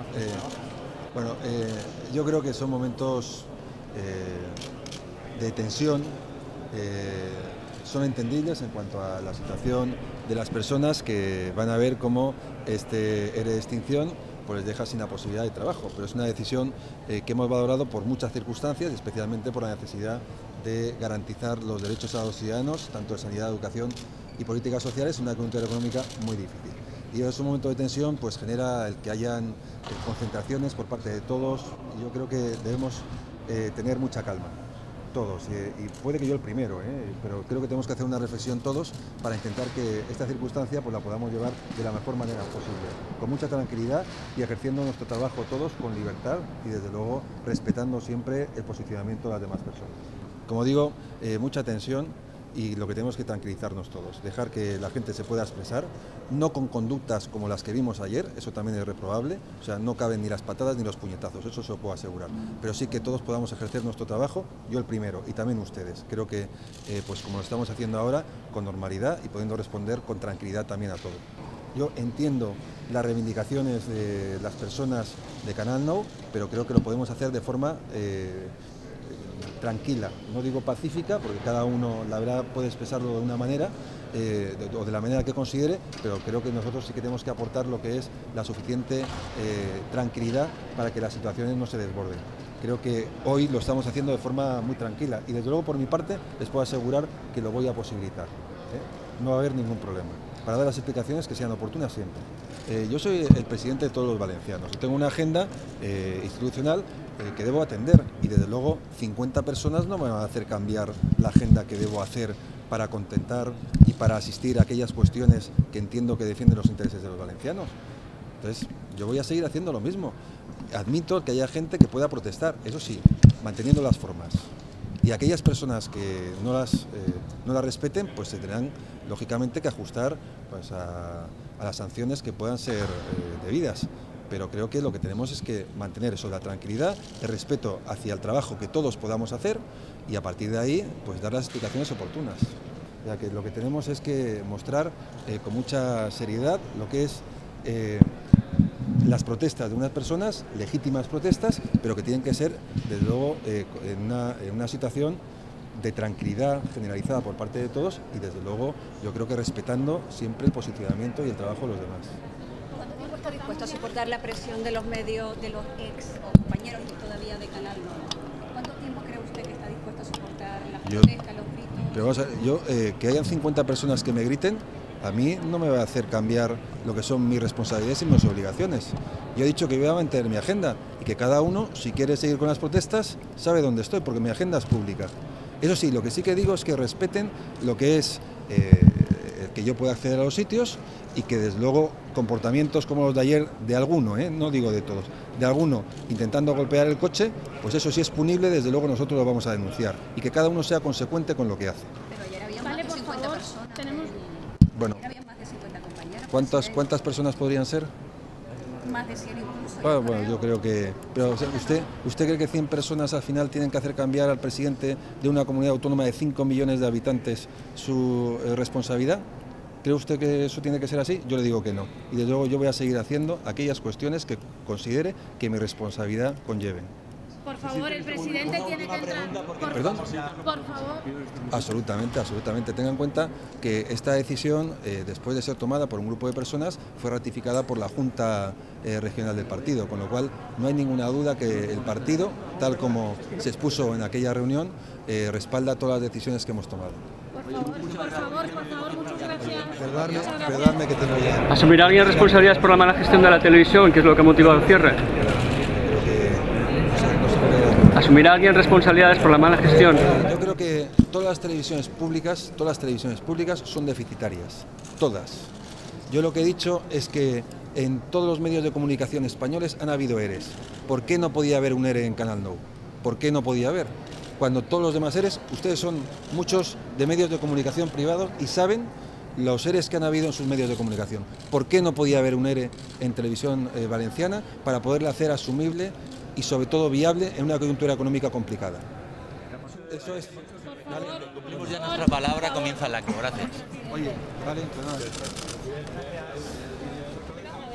Bueno, yo creo que son momentos de tensión, son entendibles en cuanto a la situación de las personas que van a ver cómo este ERE de extinción pues les deja sin la posibilidad de trabajo, pero es una decisión que hemos valorado por muchas circunstancias, especialmente por la necesidad de garantizar los derechos a los ciudadanos, tanto de sanidad, educación y políticas sociales, en una coyuntura económica muy difícil. Y es un momento de tensión, pues genera el que hayan concentraciones por parte de todos, y yo creo que debemos tener mucha calma, todos, y puede que yo el primero, pero creo que tenemos que hacer una reflexión todos para intentar que esta circunstancia pues la podamos llevar de la mejor manera posible, con mucha tranquilidad y ejerciendo nuestro trabajo todos con libertad y desde luego respetando siempre el posicionamiento de las demás personas. Como digo, mucha tensión, y lo que tenemos que tranquilizarnos todos, dejar que la gente se pueda expresar, no con conductas como las que vimos ayer, eso también es reprobable, o sea, no caben ni las patadas ni los puñetazos, eso se lo puedo asegurar, pero sí que todos podamos ejercer nuestro trabajo, yo el primero y también ustedes, creo que pues como lo estamos haciendo ahora, con normalidad y pudiendo responder con tranquilidad también a todo. Yo entiendo las reivindicaciones de las personas de Canal Nou, pero creo que lo podemos hacer de forma tranquila, no digo pacífica, porque cada uno, la verdad, puede expresarlo de una manera o de la manera que considere, pero creo que nosotros sí que tenemos que aportar lo que es la suficiente tranquilidad para que las situaciones no se desborden. Creo que hoy lo estamos haciendo de forma muy tranquila y desde luego por mi parte les puedo asegurar que lo voy a posibilitar. No va a haber ningún problema, para dar las explicaciones que sean oportunas siempre. Yo soy el presidente de todos los valencianos, yo tengo una agenda institucional que debo atender y desde luego 50 personas no me van a hacer cambiar la agenda que debo hacer para contentar y para asistir a aquellas cuestiones que entiendo que defienden los intereses de los valencianos. Entonces yo voy a seguir haciendo lo mismo. Admito que haya gente que pueda protestar, eso sí, manteniendo las formas. Y aquellas personas que no las respeten, pues se tendrán lógicamente que ajustar pues, a las sanciones que puedan ser debidas. Pero creo que lo que tenemos es que mantener eso, la tranquilidad, el respeto hacia el trabajo que todos podamos hacer y a partir de ahí pues dar las explicaciones oportunas. Ya que lo que tenemos es que mostrar con mucha seriedad lo que es las protestas de unas personas, legítimas protestas, pero que tienen que ser, desde luego, en una situación de tranquilidad generalizada por parte de todos y, desde luego, yo creo que respetando siempre el posicionamiento y el trabajo de los demás. ¿Cuánto tiempo está dispuesto a soportar la presión de los medios, de los ex compañeros y todavía de Canal Nou? ¿Cuánto tiempo cree usted que está dispuesto a soportar las protestas, los gritos? Pero vamos a ver, yo, que hayan 50 personas que me griten, a mí no me va a hacer cambiar lo que son mis responsabilidades y mis obligaciones. Yo he dicho que voy a mantener mi agenda y que cada uno, si quiere seguir con las protestas, sabe dónde estoy, porque mi agenda es pública. Eso sí, lo que sí que digo es que respeten lo que es que yo pueda acceder a los sitios y que desde luego comportamientos como los de ayer de alguno, no digo de todos, de alguno intentando golpear el coche, pues eso sí es punible, desde luego nosotros lo vamos a denunciar y que cada uno sea consecuente con lo que hace. Pero ayer había más de 50 personas. Bueno, Había más de 50 compañeros. ¿cuántas personas podrían ser? Más de 100 incluso. Bueno, yo creo que... Pero ¿usted cree que 100 personas al final tienen que hacer cambiar al presidente de una comunidad autónoma de 5 millones de habitantes su responsabilidad? ¿Cree usted que eso tiene que ser así? Yo le digo que no. Y desde luego yo voy a seguir haciendo aquellas cuestiones que considere que mi responsabilidad conlleven. Por favor, el presidente tiene que entrar. ¿Perdón? Por favor. Absolutamente, absolutamente. Tenga en cuenta que esta decisión, después de ser tomada por un grupo de personas, fue ratificada por la Junta Regional del partido, con lo cual no hay ninguna duda que el partido, tal como se expuso en aquella reunión, respalda todas las decisiones que hemos tomado. Por favor, muchas gracias. Perdonadme que te lo diga. ¿Asumirá alguien responsabilidades por la mala gestión de la televisión, que es lo que ha motivado el cierre? ¿Asumirá alguien responsabilidades por la mala gestión? Yo creo que todas las televisiones públicas son deficitarias, todas. Yo lo que he dicho es que en todos los medios de comunicación españoles han habido EREs. ¿Por qué no podía haber un ERE en Canal Nou? ¿Por qué no podía haber? Cuando todos los demás EREs, ustedes son muchos de medios de comunicación privados y saben los EREs que han habido en sus medios de comunicación. ¿Por qué no podía haber un ERE en televisión valenciana para poderle hacer asumible y sobre todo viable en una coyuntura económica complicada? Eso es. Cumplimos ya nuestra palabra, comienza el acto. Gracias. Oye, vale, pues nada.